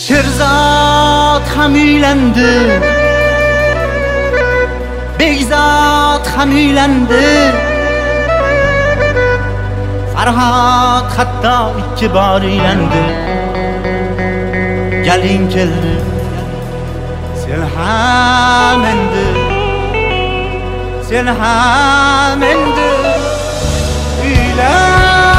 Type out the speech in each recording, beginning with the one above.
Sherzod ham uylandi, Begzod ham uylandi, Farhod hatto 2 bor uylandi. Galing keldi, sen ham endi, sen ham endi uylan.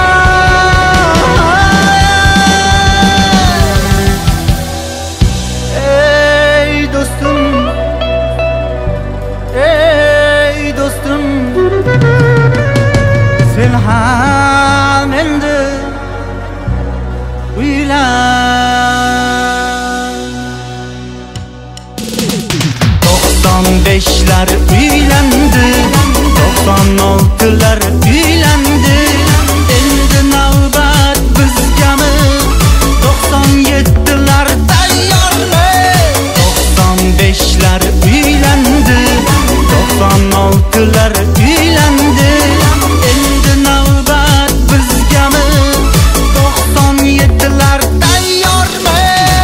Sen ham endi uylan. 95'lar uylandi, 96'lar uylandi. Endi navbat bizgami? 97'lar tayyormi? 95'lar uylandi, 96'lar uylandi. Endi navbat bizgami? 97'lar tayyormi?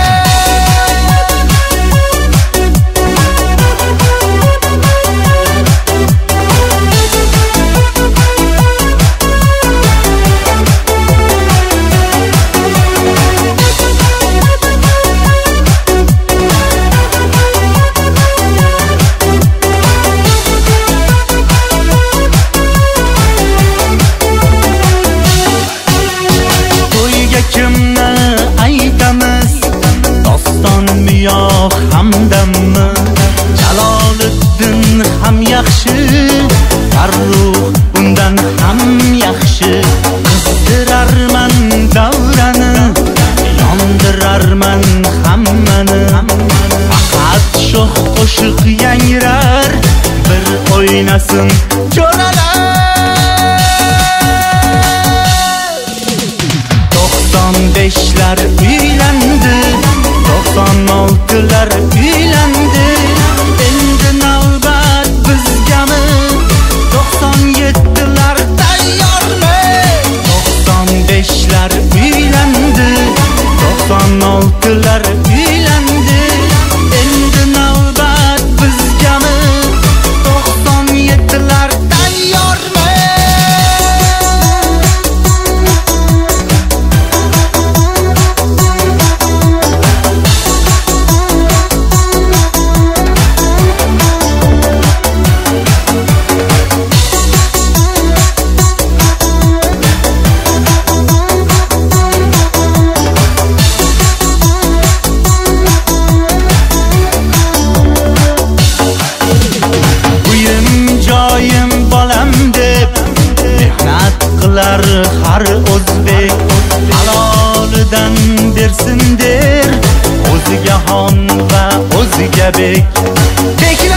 Kimni aytamiz? Dostonmi yo hamdammi? Jaloliddin ham yaxshi, Farruh undan ham yaxshi. Qizdirarman davrani, yondirarman hammani. Faqat shoh qo'shiq yangrar, bir o'ynasin jo'ralar. 95'lar uylandi, 96'lar uylandi. Endi navbat bizgami? 97'lar tayyormi? 95'lar uylandi, 96'lar uylandi. Endi navbat bizgami? 97'lar tayyormi? Har o'zbek halolidan bersin der, o'ziga xon va o'ziga bek.